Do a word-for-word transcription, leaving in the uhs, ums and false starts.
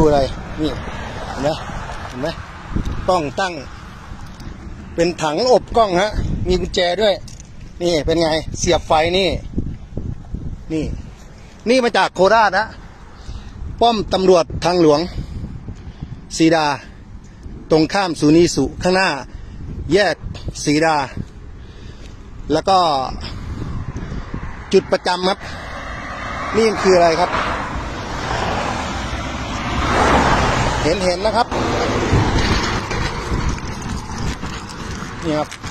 อะไรนี่เห็นไหมเห็นไหมกล้องตั้งเป็นถังอบกล้องฮะมีกุญแจด้วยนี่เป็นไงเสียบไฟนี่นี่นี่มาจากโคราชนะป้อมตำรวจทางหลวงศรีดาตรงข้ามศูนย์อีสุข้างหน้าแยกศรีดาแล้วก็จุดประจำครับนี่คืออะไรครับเห็นเห็นนะครับนี่ครับ